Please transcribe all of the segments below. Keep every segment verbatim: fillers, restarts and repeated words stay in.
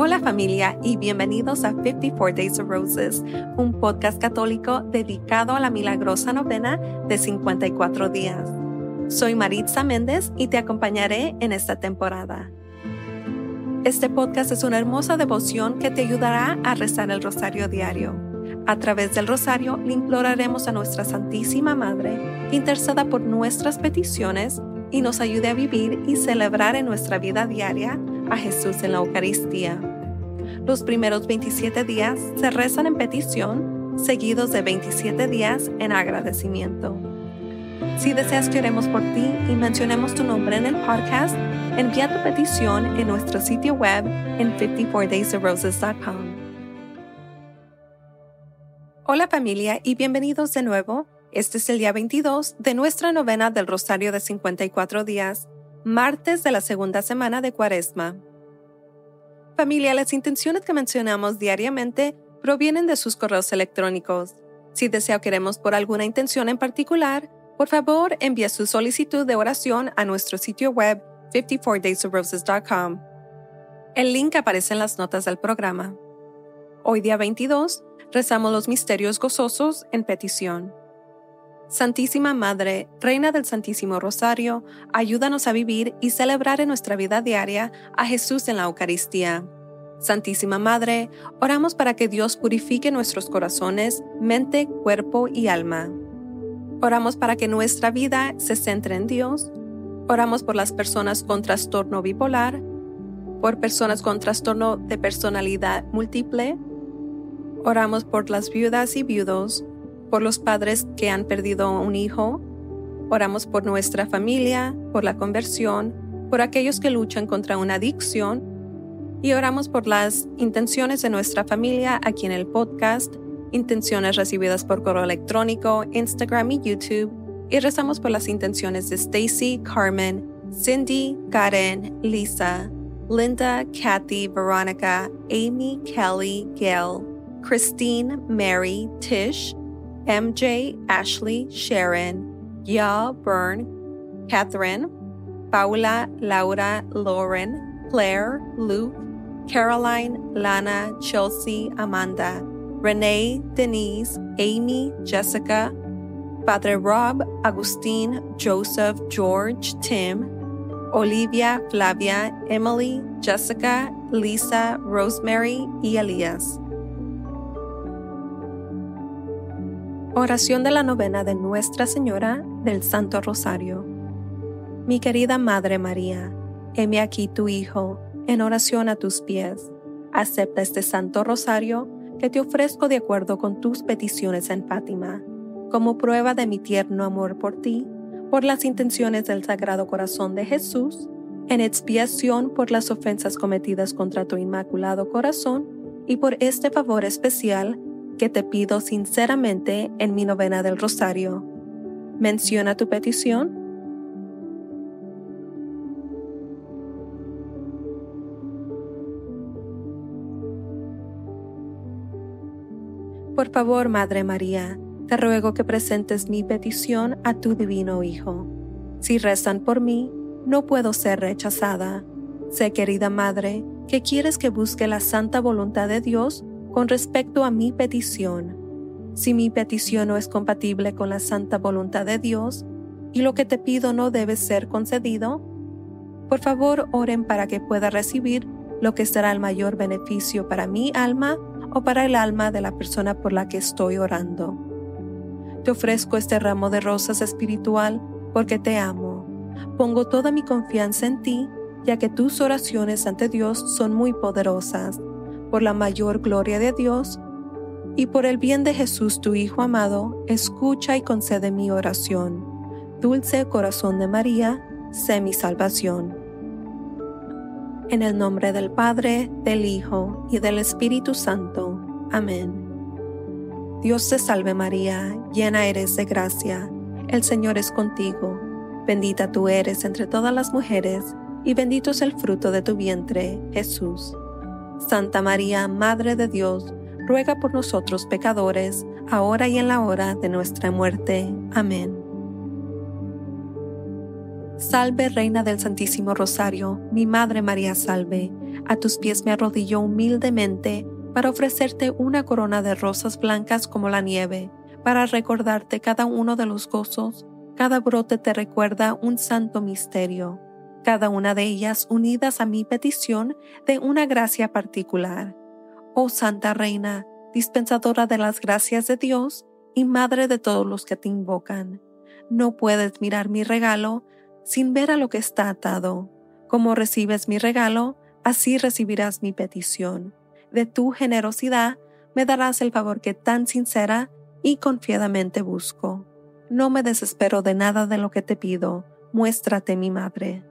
Hola familia y bienvenidos a cincuenta y cuatro Days of Roses, un podcast católico dedicado a la milagrosa novena de cincuenta y cuatro días. Soy Maritza Méndez y te acompañaré en esta temporada. Este podcast es una hermosa devoción que te ayudará a rezar el rosario diario. A través del rosario le imploraremos a nuestra Santísima Madre que interceda por nuestras peticiones y nos ayude a vivir y celebrar en nuestra vida diaria a Jesús en la Eucaristía. Los primeros veintisiete días se rezan en petición, seguidos de veintisiete días en agradecimiento. Si deseas que oremos por ti y mencionemos tu nombre en el podcast, envía tu petición en nuestro sitio web en cincuenta y cuatro days of roses punto com. Hola familia y bienvenidos de nuevo. Este es el día veintidós de nuestra novena del Rosario de cincuenta y cuatro días, martes de la segunda semana de Cuaresma. Familia, las intenciones que mencionamos diariamente provienen de sus correos electrónicos. Si desea o queremos por alguna intención en particular, por favor envíe su solicitud de oración a nuestro sitio web cincuenta y cuatro days of roses punto com. El link aparece en las notas del programa. Hoy día veintidós, rezamos los misterios gozosos en petición. Santísima Madre, Reina del Santísimo Rosario, ayúdanos a vivir y celebrar en nuestra vida diaria a Jesús en la Eucaristía. Santísima Madre, oramos para que Dios purifique nuestros corazones, mente, cuerpo y alma. Oramos para que nuestra vida se centre en Dios. Oramos por las personas con trastorno bipolar, por personas con trastorno de personalidad múltiple. Oramos por las viudas y viudos, por los padres que han perdido un hijo. Oramos por nuestra familia, por la conversión, por aquellos que luchan contra una adicción. Y oramos por las intenciones de nuestra familia aquí en el podcast, intenciones recibidas por correo electrónico, Instagram y YouTube. Y rezamos por las intenciones de Stacy, Carmen, Cindy, Karen, Lisa, Linda, Kathy, Veronica, Amy, Kelly, Gail, Christine, Mary, Tish, M J, Ashley, Sharon, Ya, Bern, Catherine, Paula, Laura, Lauren, Claire, Luke, Caroline, Lana, Chelsea, Amanda, Renee, Denise, Amy, Jessica, Padre Rob, Agustín, Joseph, George, Tim, Olivia, Flavia, Emily, Jessica, Lisa, Rosemary y Elías. Oración de la novena de Nuestra Señora del Santo Rosario. Mi querida Madre María, heme aquí tu Hijo, en oración a tus pies. Acepta este Santo Rosario que te ofrezco de acuerdo con tus peticiones en Fátima, como prueba de mi tierno amor por ti, por las intenciones del Sagrado Corazón de Jesús, en expiación por las ofensas cometidas contra tu Inmaculado Corazón y por este favor especial que te pido sinceramente en mi novena del Rosario. Menciona tu petición. Por favor, Madre María, te ruego que presentes mi petición a tu divino Hijo. Si rezan por mí, no puedo ser rechazada. Sé, querida Madre, que quieres que busque la santa voluntad de Dios con respecto a mi petición. Si mi petición no es compatible con la santa voluntad de Dios y lo que te pido no debe ser concedido, por favor oren para que pueda recibir lo que será el mayor beneficio para mi alma o para el alma de la persona por la que estoy orando. Te ofrezco este ramo de rosas espiritual porque te amo. Pongo toda mi confianza en ti, ya que tus oraciones ante Dios son muy poderosas. Por la mayor gloria de Dios y por el bien de Jesús tu Hijo amado, escucha y concede mi oración. Dulce corazón de María, sé mi salvación. En el nombre del Padre, del Hijo y del Espíritu Santo. Amén. Dios te salve María, llena eres de gracia, el Señor es contigo. Bendita tú eres entre todas las mujeres, y bendito es el fruto de tu vientre, Jesús. Santa María, Madre de Dios, ruega por nosotros pecadores, ahora y en la hora de nuestra muerte. Amén. Salve, Reina del Santísimo Rosario, mi Madre María salve. A tus pies me arrodillo humildemente para ofrecerte una corona de rosas blancas como la nieve, para recordarte cada uno de los gozos. Cada brote te recuerda un santo misterio, cada una de ellas unidas a mi petición de una gracia particular. Oh Santa Reina, dispensadora de las gracias de Dios y Madre de todos los que te invocan, no puedes mirar mi regalo sin ver a lo que está atado. Como recibes mi regalo, así recibirás mi petición. De tu generosidad me darás el favor que tan sincera y confiadamente busco. No me desespero de nada de lo que te pido. Muéstrate mi Madre.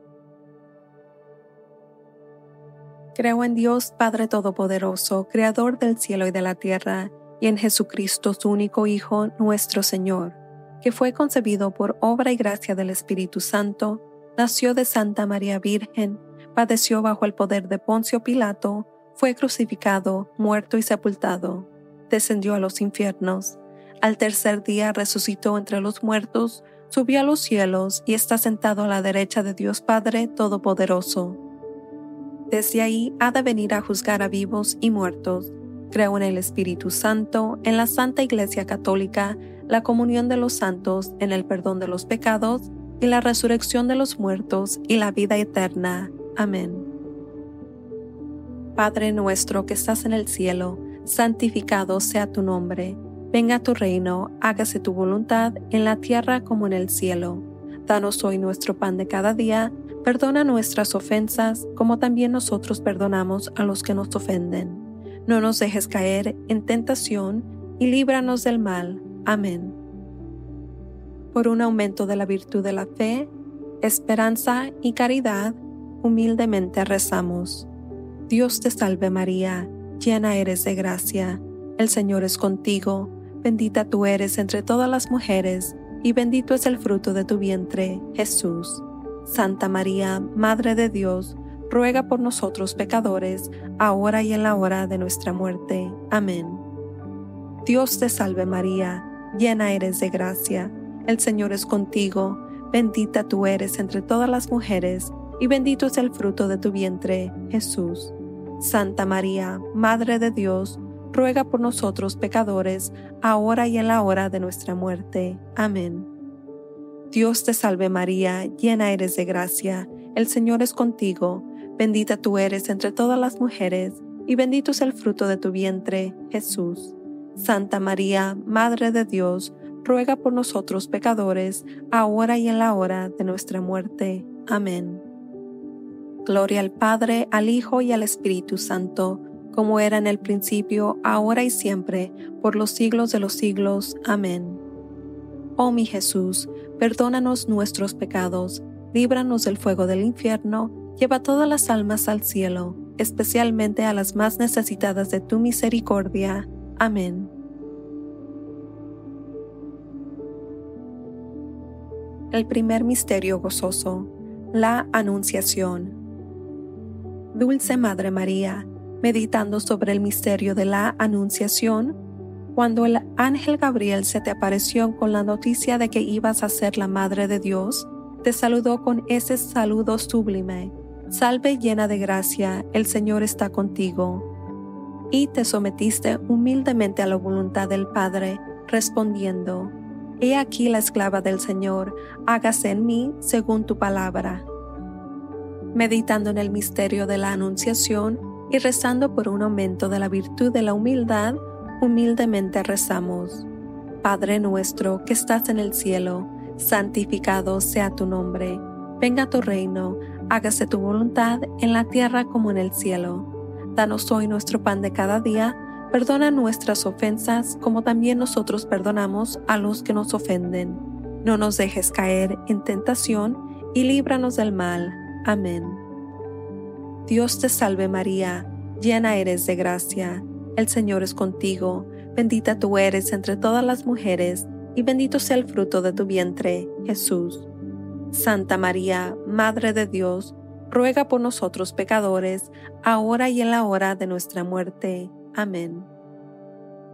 Creo en Dios Padre Todopoderoso, Creador del cielo y de la tierra, y en Jesucristo, su único Hijo, nuestro Señor, que fue concebido por obra y gracia del Espíritu Santo, nació de Santa María Virgen, padeció bajo el poder de Poncio Pilato, fue crucificado, muerto y sepultado, descendió a los infiernos, al tercer día resucitó entre los muertos, subió a los cielos y está sentado a la derecha de Dios Padre Todopoderoso. Desde ahí ha de venir a juzgar a vivos y muertos. Creo en el Espíritu Santo, en la Santa Iglesia Católica, la comunión de los santos, en el perdón de los pecados, y la resurrección de los muertos, y la vida eterna. Amén. Padre nuestro que estás en el cielo, santificado sea tu nombre. Venga tu reino, hágase tu voluntad, en la tierra como en el cielo. Danos hoy nuestro pan de cada día, perdona nuestras ofensas, como también nosotros perdonamos a los que nos ofenden. No nos dejes caer en tentación, y líbranos del mal. Amén. Por un aumento de la virtud de la fe, esperanza y caridad, humildemente rezamos. Dios te salve María, llena eres de gracia, el Señor es contigo, bendita tú eres entre todas las mujeres, y bendito es el fruto de tu vientre, Jesús. Santa María, Madre de Dios, ruega por nosotros pecadores, ahora y en la hora de nuestra muerte. Amén. Dios te salve María, llena eres de gracia, el Señor es contigo, bendita tú eres entre todas las mujeres, y bendito es el fruto de tu vientre, Jesús. Santa María, Madre de Dios, ruega por nosotros pecadores, ahora y en la hora de nuestra muerte. Amén. Dios te salve María, llena eres de gracia, el Señor es contigo, bendita tú eres entre todas las mujeres, y bendito es el fruto de tu vientre, Jesús. Santa María, Madre de Dios, ruega por nosotros pecadores, ahora y en la hora de nuestra muerte. Amén. Gloria al Padre, al Hijo y al Espíritu Santo, como era en el principio, ahora y siempre, por los siglos de los siglos. Amén. Oh mi Jesús, perdónanos nuestros pecados, líbranos del fuego del infierno, lleva todas las almas al cielo, especialmente a las más necesitadas de tu misericordia. Amén. El primer misterio gozoso, la Anunciación. Dulce Madre María, meditando sobre el misterio de la Anunciación, cuando el ángel Gabriel se te apareció con la noticia de que ibas a ser la Madre de Dios, te saludó con ese saludo sublime: Salve llena de gracia, el Señor está contigo. Y te sometiste humildemente a la voluntad del Padre, respondiendo: He aquí la esclava del Señor, hágase en mí según tu palabra. Meditando en el misterio de la Anunciación y rezando por un aumento de la virtud de la humildad, humildemente rezamos. Padre nuestro que estás en el cielo, santificado sea tu nombre. Venga tu reino, hágase tu voluntad en la tierra como en el cielo. Danos hoy nuestro pan de cada día, perdona nuestras ofensas como también nosotros perdonamos a los que nos ofenden. No nos dejes caer en tentación y líbranos del mal. Amén. Dios te salve María, llena eres de gracia, el Señor es contigo, bendita tú eres entre todas las mujeres, y bendito sea el fruto de tu vientre, Jesús. Santa María, Madre de Dios, ruega por nosotros pecadores, ahora y en la hora de nuestra muerte. Amén.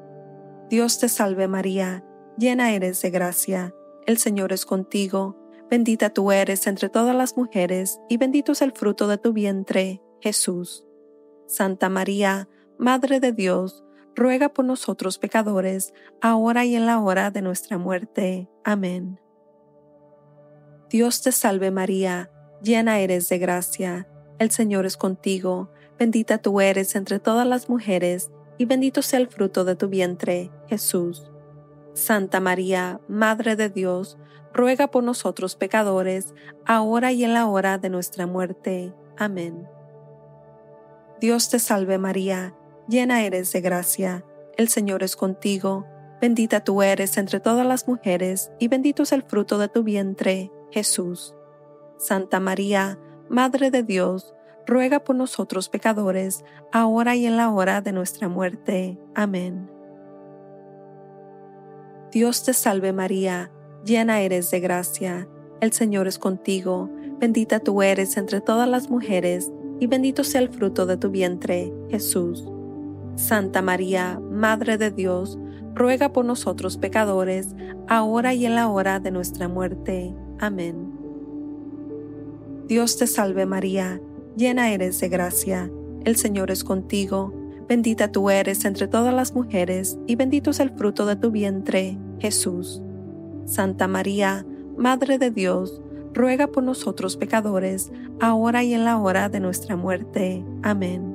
Dios te salve María, llena eres de gracia, el Señor es contigo, bendita tú eres entre todas las mujeres, y bendito es el fruto de tu vientre, Jesús. Santa María, Madre de Dios, ruega por nosotros pecadores, ahora y en la hora de nuestra muerte. Amén. Dios te salve María, llena eres de gracia, el Señor es contigo, bendita tú eres entre todas las mujeres, y bendito sea el fruto de tu vientre, Jesús. Santa María, Madre de Dios, ruega por nosotros pecadores, ahora y en la hora de nuestra muerte. Amén. Dios te salve María, llena eres de gracia, el Señor es contigo, bendita tú eres entre todas las mujeres, y bendito es el fruto de tu vientre, Jesús. Santa María, Madre de Dios, ruega por nosotros pecadores, ahora y en la hora de nuestra muerte. Amén. Dios te salve María, llena eres de gracia, el Señor es contigo, bendita tú eres entre todas las mujeres, y bendito sea el fruto de tu vientre, Jesús. Santa María, Madre de Dios, ruega por nosotros pecadores, ahora y en la hora de nuestra muerte. Amén. Dios te salve María, llena eres de gracia, el Señor es contigo, bendita tú eres entre todas las mujeres, y bendito es el fruto de tu vientre, Jesús. Santa María, Madre de Dios, ruega por nosotros pecadores, ahora y en la hora de nuestra muerte. Amén.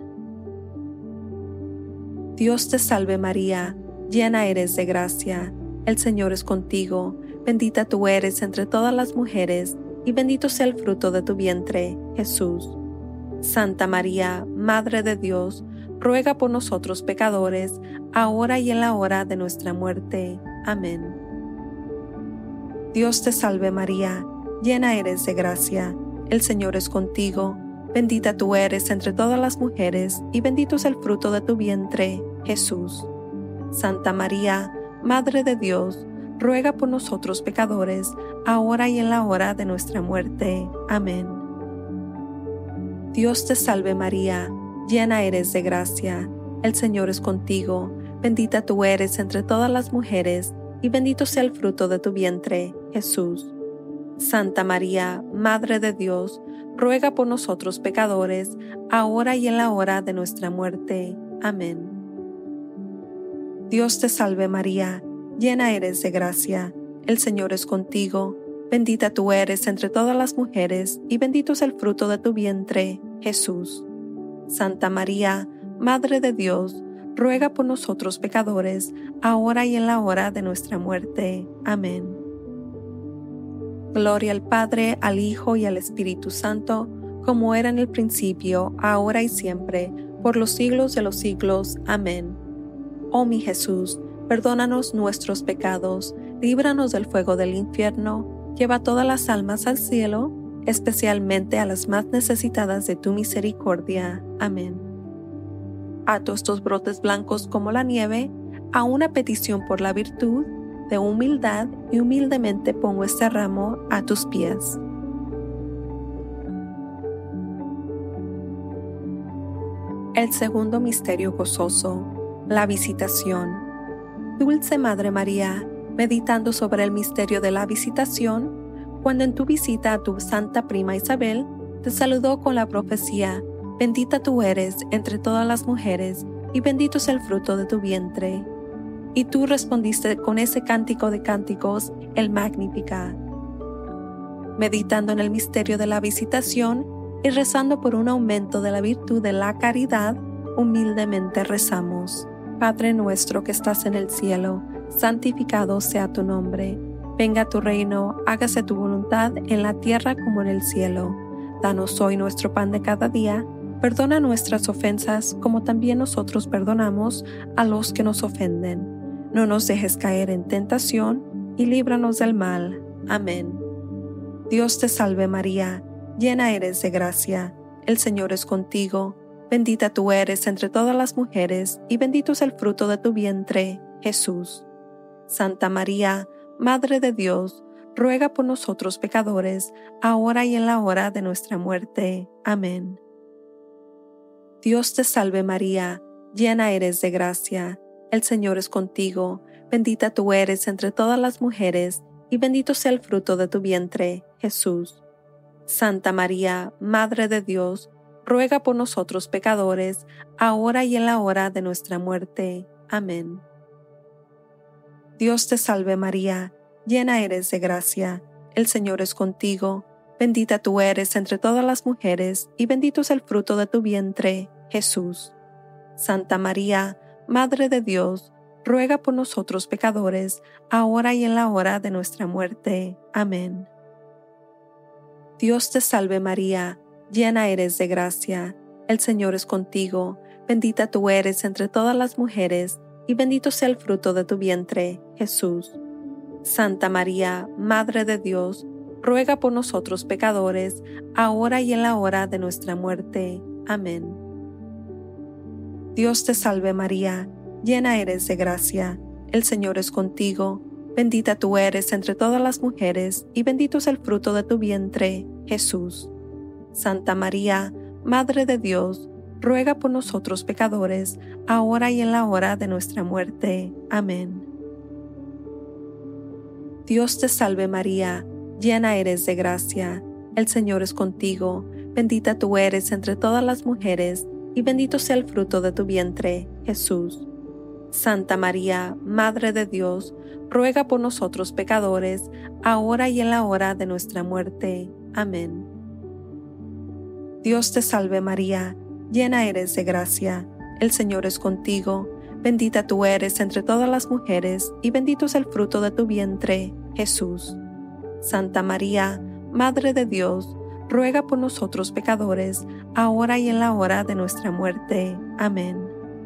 Dios te salve María, llena eres de gracia, el Señor es contigo, bendita tú eres entre todas las mujeres, y bendito sea el fruto de tu vientre, Jesús. Santa María, Madre de Dios, ruega por nosotros pecadores, ahora y en la hora de nuestra muerte. Amén. Dios te salve María, llena eres de gracia, el Señor es contigo, bendita tú eres entre todas las mujeres, y bendito es el fruto de tu vientre, Jesús. Santa María, Madre de Dios, ruega por nosotros pecadores, ahora y en la hora de nuestra muerte. Amén. Dios te salve María, llena eres de gracia, el Señor es contigo, bendita tú eres entre todas las mujeres, y bendito sea el fruto de tu vientre, Jesús. Santa María, Madre de Dios, ruega por nosotros pecadores, ahora y en la hora de nuestra muerte. Amén. Dios te salve María, llena eres de gracia, el Señor es contigo, bendita tú eres entre todas las mujeres, y bendito es el fruto de tu vientre, Jesús. Santa María, Madre de Dios, ruega por nosotros pecadores, ahora y en la hora de nuestra muerte. Amén. Gloria al Padre, al Hijo y al Espíritu Santo, como era en el principio, ahora y siempre, por los siglos de los siglos. Amén. Oh mi Jesús, perdónanos nuestros pecados, líbranos del fuego del infierno, lleva todas las almas al cielo, especialmente a las más necesitadas de tu misericordia. Amén. Ato estos brotes blancos como la nieve a una petición por la virtud de humildad, y humildemente pongo este ramo a tus pies. El segundo misterio gozoso, la visitación. Dulce Madre María, meditando sobre el misterio de la visitación, cuando en tu visita a tu santa prima Isabel, te saludó con la profecía: bendita tú eres entre todas las mujeres, y bendito es el fruto de tu vientre. Y tú respondiste con ese cántico de cánticos, el Magnificat. Meditando en el misterio de la visitación y rezando por un aumento de la virtud de la caridad, humildemente rezamos. Padre nuestro que estás en el cielo, santificado sea tu nombre. Venga tu reino, hágase tu voluntad en la tierra como en el cielo. Danos hoy nuestro pan de cada día. Perdona nuestras ofensas como también nosotros perdonamos a los que nos ofenden. No nos dejes caer en tentación y líbranos del mal. Amén. Dios te salve María, llena eres de gracia, el Señor es contigo, bendita tú eres entre todas las mujeres, y bendito es el fruto de tu vientre, Jesús. Santa María, Madre de Dios, ruega por nosotros pecadores, ahora y en la hora de nuestra muerte. Amén. Dios te salve María, llena eres de gracia, el Señor es contigo, bendita tú eres entre todas las mujeres, y bendito sea el fruto de tu vientre, Jesús. Santa María, Madre de Dios, ruega por nosotros pecadores, ahora y en la hora de nuestra muerte. Amén. Dios te salve María, llena eres de gracia, el Señor es contigo, bendita tú eres entre todas las mujeres, y bendito es el fruto de tu vientre, Jesús. Santa María, Madre de Dios, ruega por nosotros pecadores, ahora y en la hora de nuestra muerte. Amén. Dios te salve María, llena eres de gracia, el Señor es contigo, bendita tú eres entre todas las mujeres, y bendito sea el fruto de tu vientre, Jesús. Santa María, Madre de Dios, ruega por nosotros pecadores, ahora y en la hora de nuestra muerte. Amén. Dios te salve María, llena eres de gracia, el Señor es contigo, bendita tú eres entre todas las mujeres, y bendito es el fruto de tu vientre, Jesús. Santa María, Madre de Dios, ruega por nosotros pecadores, ahora y en la hora de nuestra muerte. Amén. Dios te salve María, llena eres de gracia, el Señor es contigo, bendita tú eres entre todas las mujeres, y bendito sea el fruto de tu vientre, Jesús. Santa María, Madre de Dios, ruega por nosotros pecadores, ahora y en la hora de nuestra muerte. Amén. Dios te salve María, llena eres de gracia, el Señor es contigo, bendita tú eres entre todas las mujeres, y bendito es el fruto de tu vientre, Jesús. Santa María, Madre de Dios, ruega por nosotros pecadores, ahora y en la hora de nuestra muerte. Amén.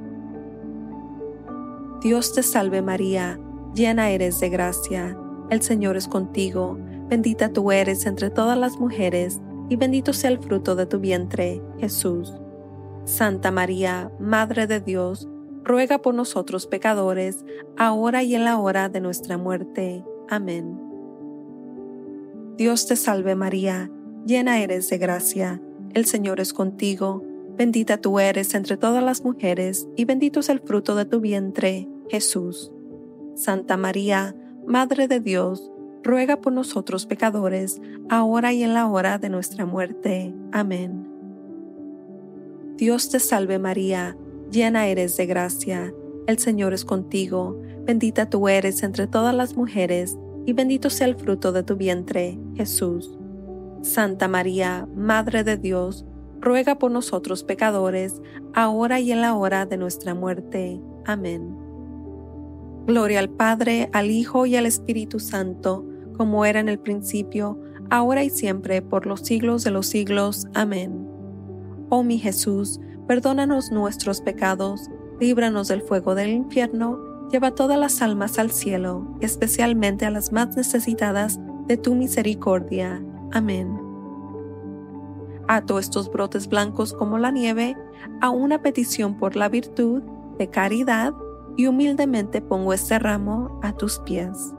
Dios te salve María, llena eres de gracia, el Señor es contigo, bendita tú eres entre todas las mujeres, y bendito sea el fruto de tu vientre, Jesús. Santa María, Madre de Dios, ruega por nosotros pecadores, ahora y en la hora de nuestra muerte. Amén. Dios te salve María, llena eres de gracia, el Señor es contigo, bendita tú eres entre todas las mujeres, y bendito es el fruto de tu vientre, Jesús. Santa María, Madre de Dios, ruega por nosotros pecadores, ahora y en la hora de nuestra muerte. Amén. Dios te salve María, llena eres de gracia, el Señor es contigo, bendita tú eres entre todas las mujeres, y bendito sea el fruto de tu vientre, Jesús. Santa María, Madre de Dios, ruega por nosotros pecadores, ahora y en la hora de nuestra muerte. Amén. Gloria al Padre, al Hijo y al Espíritu Santo, como era en el principio, ahora y siempre, por los siglos de los siglos. Amén. Oh mi Jesús, perdónanos nuestros pecados, líbranos del fuego del infierno, lleva todas las almas al cielo, especialmente a las más necesitadas de tu misericordia. Amén. Ato estos brotes blancos como la nieve a una petición por la virtud de caridad y humildemente pongo este ramo a tus pies.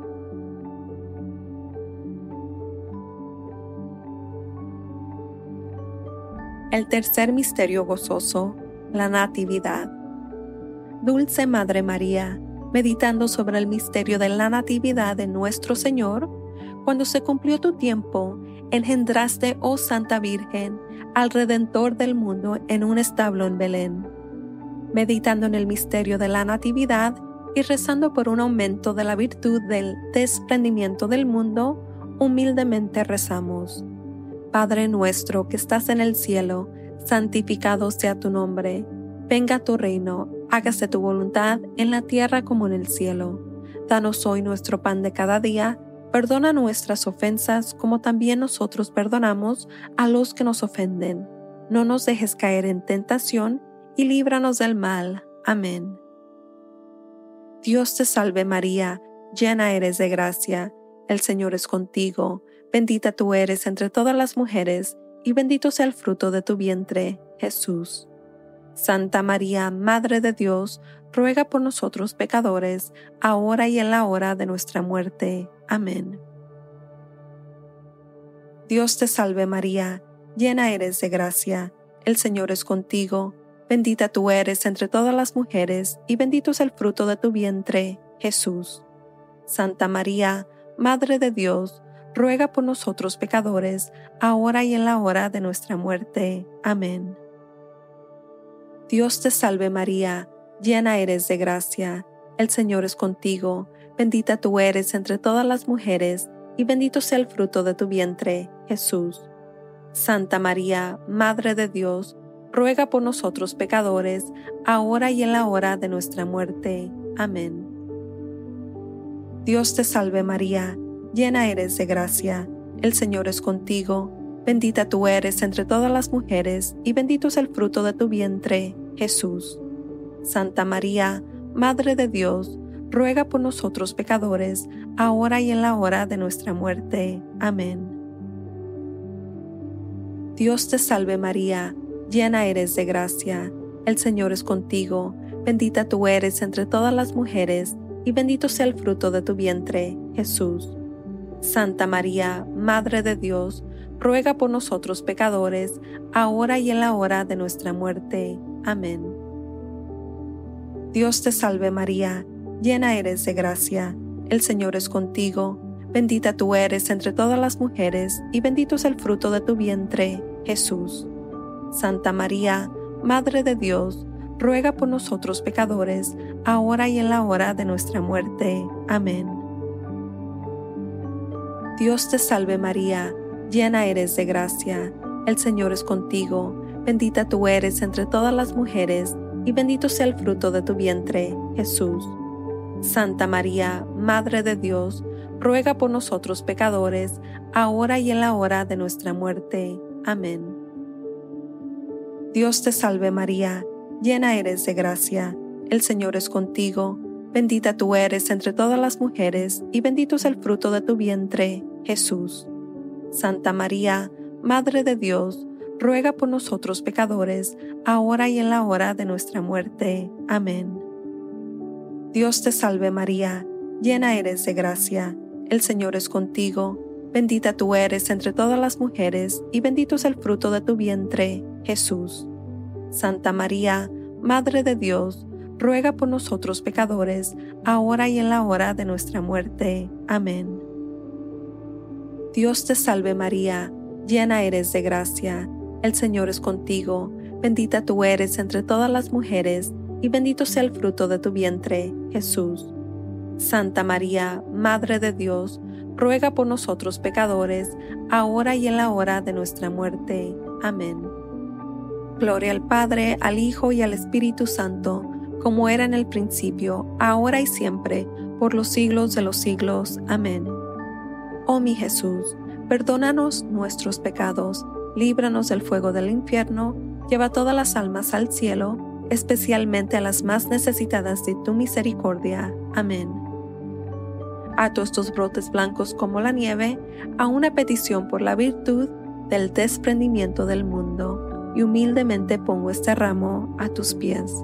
El tercer misterio gozoso, la Natividad. Dulce Madre María, meditando sobre el misterio de la Natividad de nuestro Señor, cuando se cumplió tu tiempo, engendraste, oh Santa Virgen, al Redentor del mundo en un establo en Belén. Meditando en el misterio de la Natividad y rezando por un aumento de la virtud del desprendimiento del mundo, humildemente rezamos. Padre nuestro que estás en el cielo, santificado sea tu nombre. Venga tu reino, hágase tu voluntad en la tierra como en el cielo. Danos hoy nuestro pan de cada día. Perdona nuestras ofensas como también nosotros perdonamos a los que nos ofenden. No nos dejes caer en tentación y líbranos del mal. Amén. Dios te salve María, llena eres de gracia. El Señor es contigo. Bendita tú eres entre todas las mujeres, y bendito sea el fruto de tu vientre, Jesús. Santa María, Madre de Dios, ruega por nosotros pecadores, ahora y en la hora de nuestra muerte. Amén. Dios te salve María, llena eres de gracia, el Señor es contigo, bendita tú eres entre todas las mujeres, y bendito es el fruto de tu vientre, Jesús. Santa María, Madre de Dios, ruega por nosotros pecadores, ahora y en la hora de nuestra muerte. Amén. Dios te salve María, llena eres de gracia, el Señor es contigo, bendita tú eres entre todas las mujeres, y bendito sea el fruto de tu vientre, Jesús. Santa María, Madre de Dios, ruega por nosotros pecadores, ahora y en la hora de nuestra muerte. Amén. Dios te salve María, llena eres de gracia, el Señor es contigo, bendita tú eres entre todas las mujeres, y bendito es el fruto de tu vientre, Jesús. Santa María, Madre de Dios, ruega por nosotros pecadores, ahora y en la hora de nuestra muerte. Amén. Dios te salve María, llena eres de gracia, el Señor es contigo, bendita tú eres entre todas las mujeres, y bendito sea el fruto de tu vientre, Jesús. Santa María, Madre de Dios, ruega por nosotros pecadores, ahora y en la hora de nuestra muerte. Amén. Dios te salve María, llena eres de gracia, el Señor es contigo, bendita tú eres entre todas las mujeres, y bendito es el fruto de tu vientre, Jesús. Santa María, Madre de Dios, ruega por nosotros pecadores, ahora y en la hora de nuestra muerte. Amén. Dios te salve María, llena eres de gracia, el Señor es contigo, bendita tú eres entre todas las mujeres, y bendito sea el fruto de tu vientre, Jesús. Santa María, Madre de Dios, ruega por nosotros pecadores, ahora y en la hora de nuestra muerte. Amén. Dios te salve María, llena eres de gracia, el Señor es contigo, bendita tú eres entre todas las mujeres, y bendito es el fruto de tu vientre, Jesús. Santa María, Madre de Dios, ruega por nosotros pecadores, ahora y en la hora de nuestra muerte. Amén. Dios te salve María, llena eres de gracia, el Señor es contigo, bendita tú eres entre todas las mujeres, y bendito es el fruto de tu vientre, Jesús. Santa María, Madre de Dios, ruega por nosotros pecadores, ahora y en la hora de nuestra muerte. Amén. Dios te salve María, llena eres de gracia, el Señor es contigo, bendita tú eres entre todas las mujeres, y bendito sea el fruto de tu vientre, Jesús. Santa María, Madre de Dios, ruega por nosotros pecadores, ahora y en la hora de nuestra muerte. Amén. Gloria al Padre, al Hijo y al Espíritu Santo, como era en el principio, ahora y siempre, por los siglos de los siglos. Amén. Oh mi Jesús, perdónanos nuestros pecados, líbranos del fuego del infierno, lleva todas las almas al cielo, especialmente a las más necesitadas de tu misericordia. Amén. Ato estos brotes blancos como la nieve a una petición por la virtud del desprendimiento del mundo, y humildemente pongo este ramo a tus pies.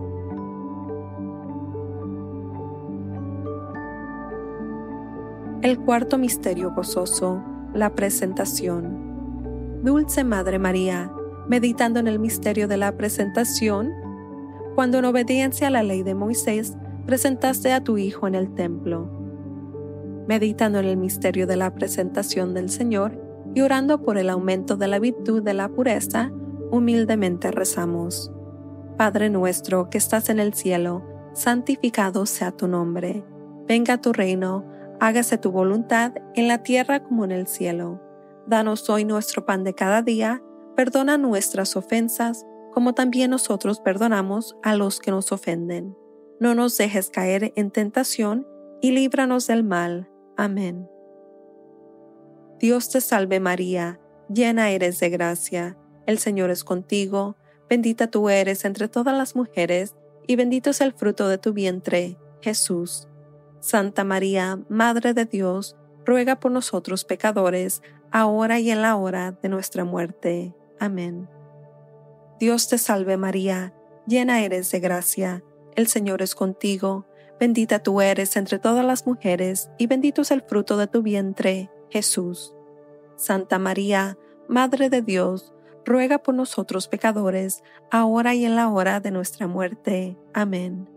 El cuarto misterio gozoso, la presentación. Dulce Madre María, meditando en el misterio de la presentación, cuando en obediencia a la ley de Moisés presentaste a tu Hijo en el templo. Meditando en el misterio de la presentación del Señor y orando por el aumento de la virtud de la pureza, humildemente rezamos. Padre nuestro que estás en el cielo, santificado sea tu nombre. Venga tu reino, hágase tu voluntad en la tierra como en el cielo. Danos hoy nuestro pan de cada día, perdona nuestras ofensas, como también nosotros perdonamos a los que nos ofenden. No nos dejes caer en tentación, y líbranos del mal. Amén. Dios te salve María, llena eres de gracia, el Señor es contigo, bendita tú eres entre todas las mujeres, y bendito es el fruto de tu vientre, Jesús. Santa María, Madre de Dios, ruega por nosotros pecadores, ahora y en la hora de nuestra muerte. Amén. Dios te salve María, llena eres de gracia, el Señor es contigo, bendita tú eres entre todas las mujeres, y bendito es el fruto de tu vientre, Jesús. Santa María, Madre de Dios, ruega por nosotros pecadores, ahora y en la hora de nuestra muerte. Amén.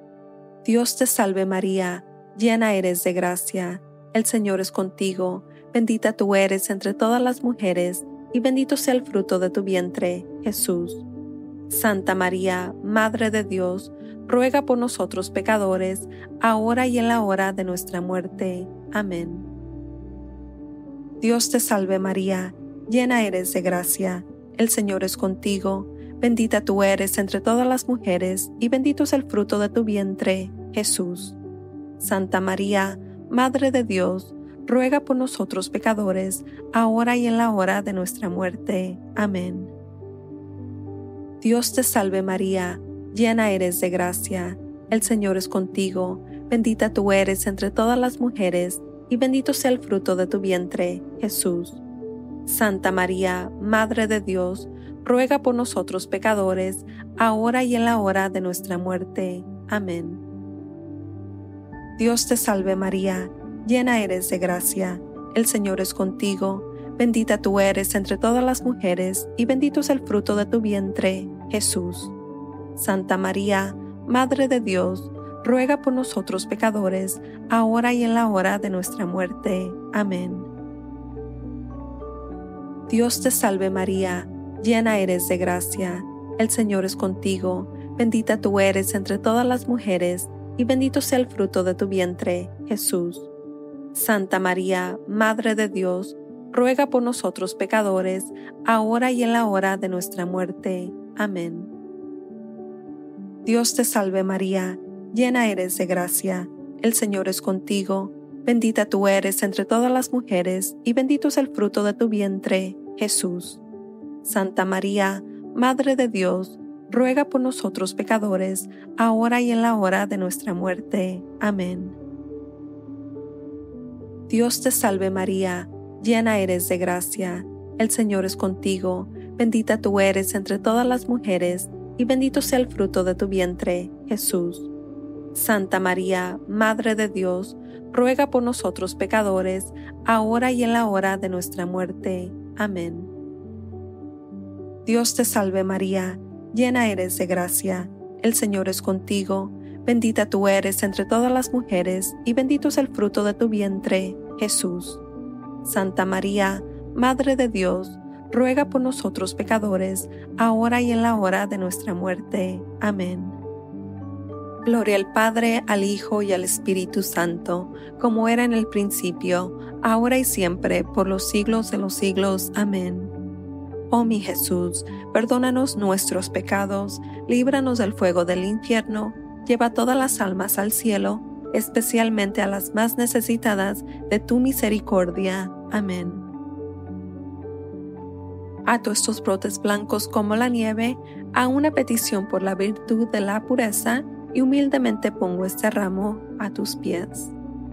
Dios te salve María, llena eres de gracia, el Señor es contigo, bendita tú eres entre todas las mujeres, y bendito sea el fruto de tu vientre, Jesús. Santa María, Madre de Dios, ruega por nosotros pecadores, ahora y en la hora de nuestra muerte. Amén. Dios te salve María, llena eres de gracia, el Señor es contigo, bendita tú eres entre todas las mujeres, y bendito es el fruto de tu vientre, Jesús. Santa María, Madre de Dios, ruega por nosotros pecadores, ahora y en la hora de nuestra muerte. Amén. Dios te salve María, llena eres de gracia, el Señor es contigo, bendita tú eres entre todas las mujeres, y bendito sea el fruto de tu vientre, Jesús. Santa María, Madre de Dios, ruega por nosotros pecadores, ahora y en la hora de nuestra muerte. Amén. Dios te salve María, llena eres de gracia, el Señor es contigo, bendita tú eres entre todas las mujeres, y bendito es el fruto de tu vientre, Jesús. Santa María, Madre de Dios, ruega por nosotros pecadores, ahora y en la hora de nuestra muerte. Amén. Dios te salve María, llena eres de gracia, el Señor es contigo, bendita tú eres entre todas las mujeres, y bendito sea el fruto de tu vientre, Jesús. Santa María, Madre de Dios, ruega por nosotros pecadores, ahora y en la hora de nuestra muerte. Amén. Dios te salve María, llena eres de gracia, el Señor es contigo, bendita tú eres entre todas las mujeres, y bendito es el fruto de tu vientre, Jesús. Santa María, Madre de Dios, ruega por nosotros pecadores, ahora y en la hora de nuestra muerte. Amén. Dios te salve María, llena eres de gracia, el Señor es contigo, bendita tú eres entre todas las mujeres, y bendito sea el fruto de tu vientre, Jesús. Santa María, Madre de Dios, ruega por nosotros pecadores, ahora y en la hora de nuestra muerte. Amén. Dios te salve María, llena eres de gracia, el Señor es contigo, bendita tú eres entre todas las mujeres, y bendito es el fruto de tu vientre, Jesús. Santa María, Madre de Dios, ruega por nosotros pecadores, ahora y en la hora de nuestra muerte. Amén. Gloria al Padre, al Hijo y al Espíritu Santo, como era en el principio, ahora y siempre, por los siglos de los siglos. Amén. Oh mi Jesús, perdónanos nuestros pecados, líbranos del fuego del infierno, lleva todas las almas al cielo, especialmente a las más necesitadas de tu misericordia. Amén. Ato estos brotes blancos como la nieve a una petición por la virtud de la pureza, y humildemente pongo este ramo a tus pies.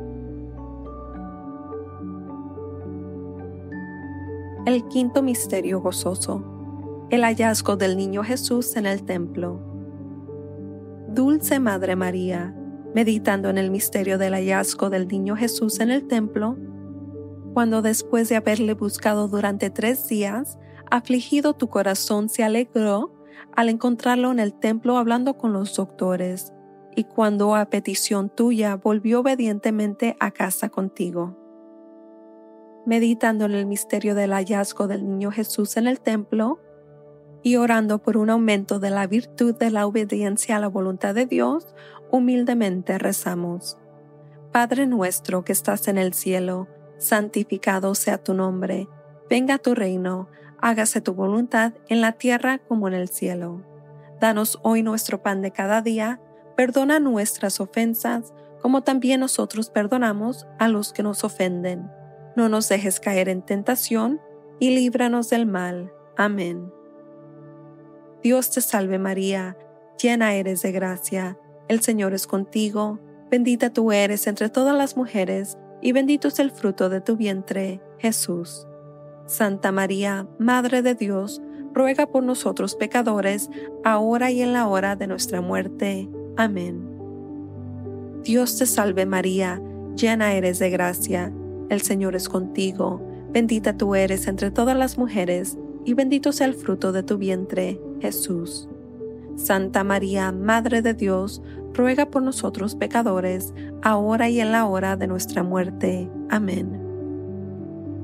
El quinto misterio gozoso, el hallazgo del niño Jesús en el templo. Dulce Madre María, meditando en el misterio del hallazgo del niño Jesús en el templo, cuando después de haberle buscado durante tres días, afligido tu corazón se alegró al encontrarlo en el templo hablando con los doctores, y cuando a petición tuya volvió obedientemente a casa contigo. Meditando en el misterio del hallazgo del niño Jesús en el templo, y orando por un aumento de la virtud de la obediencia a la voluntad de Dios, humildemente rezamos. Padre nuestro que estás en el cielo, santificado sea tu nombre, venga tu reino, hágase tu voluntad en la tierra como en el cielo. Danos hoy nuestro pan de cada día, perdona nuestras ofensas, como también nosotros perdonamos a los que nos ofenden. No nos dejes caer en tentación, y líbranos del mal. Amén. Dios te salve María, llena eres de gracia, el Señor es contigo, bendita tú eres entre todas las mujeres, y bendito es el fruto de tu vientre, Jesús. Santa María, Madre de Dios, ruega por nosotros pecadores, ahora y en la hora de nuestra muerte. Amén. Dios te salve María, llena eres de gracia, el Señor es contigo, bendita tú eres entre todas las mujeres, y bendito sea el fruto de tu vientre, Jesús. Santa María, Madre de Dios, ruega por nosotros pecadores, ahora y en la hora de nuestra muerte. Amén.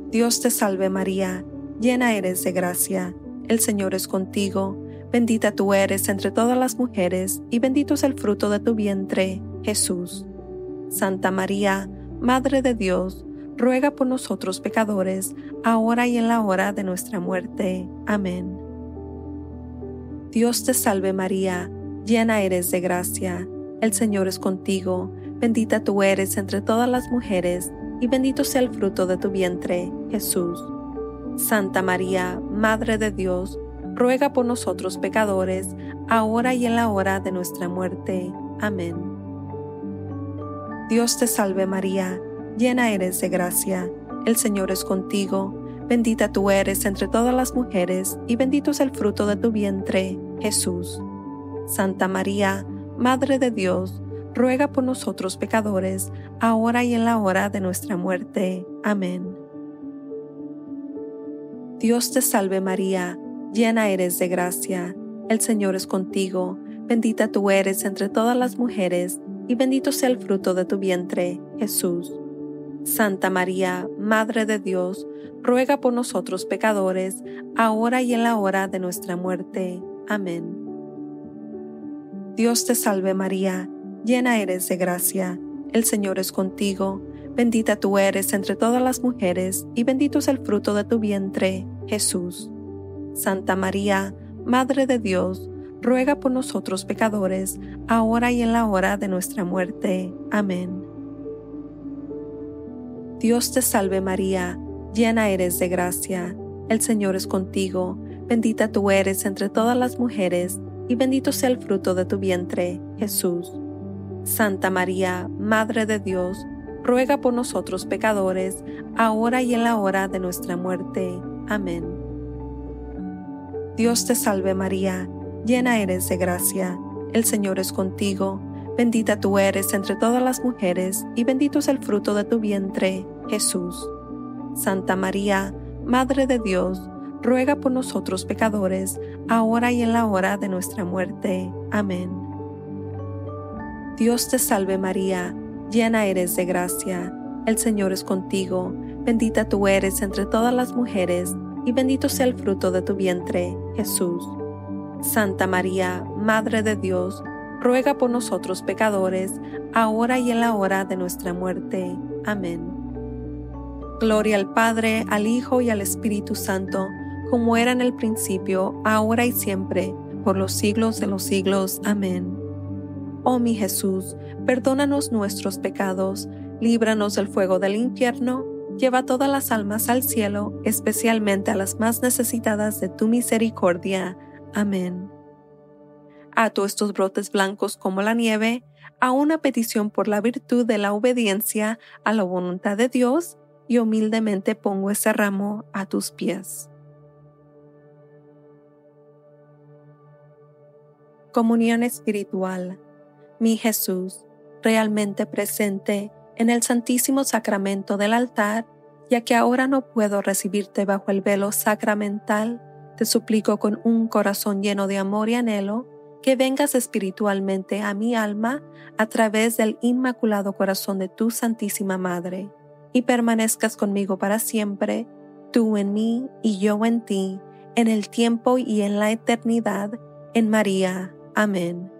Dios te salve María, llena eres de gracia, el Señor es contigo, bendita tú eres entre todas las mujeres, y bendito es el fruto de tu vientre, Jesús. Santa María, Madre de Dios, ruega por nosotros pecadores, ahora y en la hora de nuestra muerte. Amén. Dios te salve María, llena eres de gracia, el Señor es contigo, bendita tú eres entre todas las mujeres, y bendito sea el fruto de tu vientre, Jesús. Santa María, Madre de Dios, ruega por nosotros pecadores, ahora y en la hora de nuestra muerte. Amén. Dios te salve María, llena eres de gracia, el Señor es contigo, bendita tú eres entre todas las mujeres, y bendito es el fruto de tu vientre, Jesús. Santa María, Madre de Dios, ruega por nosotros pecadores, ahora y en la hora de nuestra muerte. Amén. Dios te salve María, llena eres de gracia, el Señor es contigo, bendita tú eres entre todas las mujeres, y bendito sea el fruto de tu vientre, Jesús. Santa María, Madre de Dios, ruega por nosotros pecadores, ahora y en la hora de nuestra muerte. Amén. Dios te salve María, llena eres de gracia, el Señor es contigo, bendita tú eres entre todas las mujeres, y bendito es el fruto de tu vientre, Jesús. Santa María, Madre de Dios, ruega por nosotros pecadores, ahora y en la hora de nuestra muerte. Amén. Dios te salve María, llena eres de gracia, el Señor es contigo, bendita tú eres entre todas las mujeres, y bendito sea el fruto de tu vientre, Jesús. Santa María, Madre de Dios, ruega por nosotros pecadores, ahora y en la hora de nuestra muerte. Amén. Dios te salve María, llena eres de gracia, el Señor es contigo, bendita tú eres entre todas las mujeres, y bendito es el fruto de tu vientre, Jesús. Santa María, Madre de Dios, ruega por nosotros pecadores, ahora y en la hora de nuestra muerte. Amén. Dios te salve María, llena eres de gracia, el Señor es contigo, bendita tú eres entre todas las mujeres, y bendito sea el fruto de tu vientre, Jesús. Santa María, Madre de Dios, ruega por nosotros pecadores, ahora y en la hora de nuestra muerte. Amén. Gloria al Padre, al Hijo y al Espíritu Santo, como era en el principio, ahora y siempre, por los siglos de los siglos. Amén. Oh mi Jesús, perdónanos nuestros pecados, líbranos del fuego del infierno, lleva todas las almas al cielo, especialmente a las más necesitadas de tu misericordia. Amén. Ato estos brotes blancos como la nieve a una petición por la virtud de la obediencia a la voluntad de Dios, y humildemente pongo ese ramo a tus pies. Comunión espiritual. Mi Jesús, realmente presente en el Santísimo Sacramento del altar, ya que ahora no puedo recibirte bajo el velo sacramental, te suplico con un corazón lleno de amor y anhelo, que vengas espiritualmente a mi alma a través del Inmaculado Corazón de tu Santísima Madre, y permanezcas conmigo para siempre, tú en mí y yo en ti, en el tiempo y en la eternidad, en María. Amén.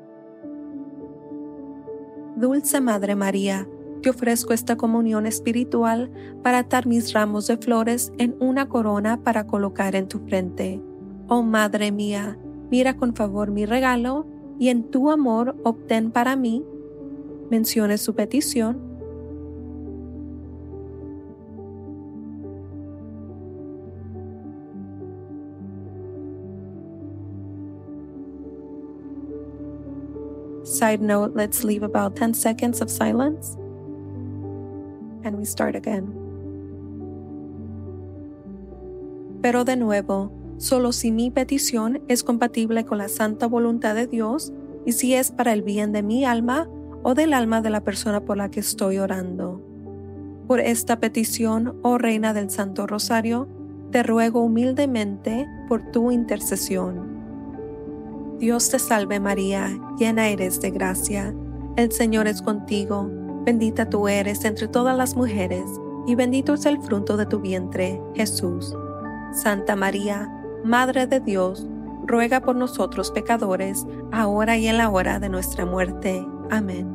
Dulce Madre María, te ofrezco esta comunión espiritual para atar mis ramos de flores en una corona para colocar en tu frente. Oh Madre mía, mira con favor mi regalo y en tu amor obtén para mí. Mencione su petición. Side note, let's leave about ten seconds of silence. And we start again. Pero de nuevo, solo si mi petición es compatible con la santa voluntad de Dios y si es para el bien de mi alma o del alma de la persona por la que estoy orando. Por esta petición, oh Reina del Santo Rosario, te ruego humildemente por tu intercesión. Dios te salve María, llena eres de gracia, el Señor es contigo, bendita tú eres entre todas las mujeres, y bendito es el fruto de tu vientre, Jesús. Santa María, Madre de Dios, ruega por nosotros pecadores, ahora y en la hora de nuestra muerte. Amén.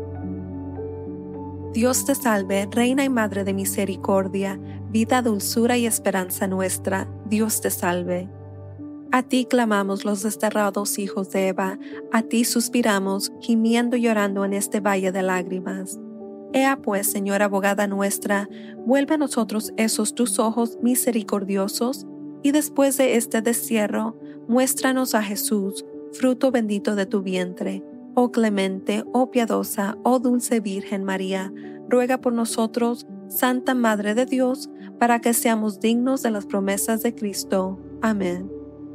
Dios te salve, Reina y Madre de misericordia, vida, dulzura y esperanza nuestra. Dios te salve. A ti clamamos los desterrados hijos de Eva, a ti suspiramos, gimiendo y llorando en este valle de lágrimas. Ea pues, Señora abogada nuestra, vuelve a nosotros esos tus ojos misericordiosos, y después de este destierro, muéstranos a Jesús, fruto bendito de tu vientre. Oh clemente, oh piadosa, oh dulce Virgen María, ruega por nosotros, Santa Madre de Dios, para que seamos dignos de las promesas de Cristo. Amén.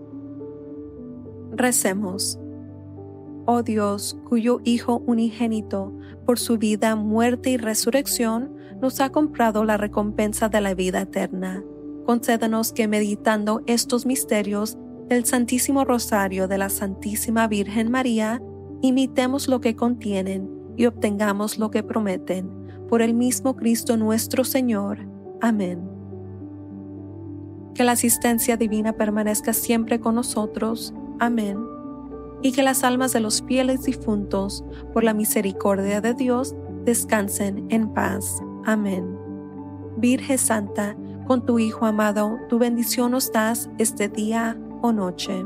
Recemos. Oh Dios, cuyo Hijo unigénito, por su vida, muerte y resurrección, nos ha comprado la recompensa de la vida eterna. Concédenos que, meditando estos misterios del Santísimo Rosario de la Santísima Virgen María, imitemos lo que contienen y obtengamos lo que prometen. Por el mismo Cristo nuestro Señor. Amén. Que la asistencia divina permanezca siempre con nosotros. Amén. Y que las almas de los fieles difuntos, por la misericordia de Dios, descansen en paz. Amén. Virgen Santa, con tu Hijo amado, tu bendición nos das este día o noche.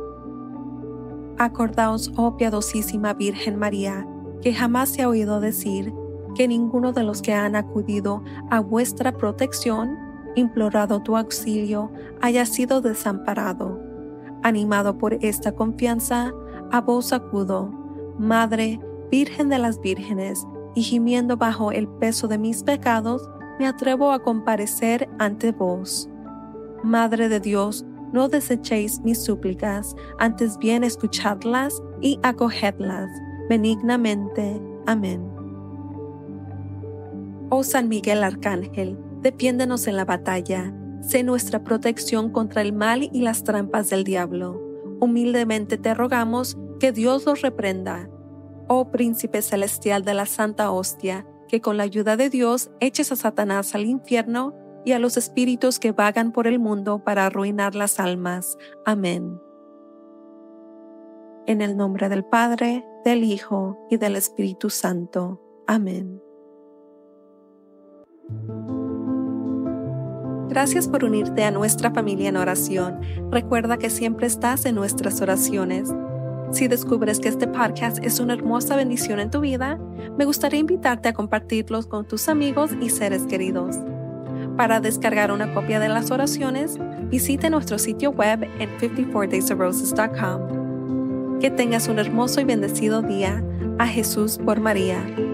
Acordaos, oh piadosísima Virgen María, que jamás se ha oído decir que ninguno de los que han acudido a vuestra protección, implorado tu auxilio, haya sido desamparado. Animado por esta confianza, a vos acudo, Madre, Virgen de las Vírgenes, y gimiendo bajo el peso de mis pecados, me atrevo a comparecer ante vos. Madre de Dios, no desechéis mis súplicas, antes bien escuchadlas y acogedlas benignamente. Amén. Oh San Miguel Arcángel, defiéndenos en la batalla, sé nuestra protección contra el mal y las trampas del diablo. Humildemente te rogamos que Dios los reprenda. Oh Príncipe Celestial de la Santa Hostia, que con la ayuda de Dios eches a Satanás al infierno y a los espíritus que vagan por el mundo para arruinar las almas. Amén. En el nombre del Padre, del Hijo y del Espíritu Santo. Amén. Gracias por unirte a nuestra familia en oración. Recuerda que siempre estás en nuestras oraciones. Si descubres que este podcast es una hermosa bendición en tu vida, me gustaría invitarte a compartirlos con tus amigos y seres queridos. Para descargar una copia de las oraciones, visite nuestro sitio web en cincuenta y cuatro days of roses punto com. Que tengas un hermoso y bendecido día. A Jesús por María.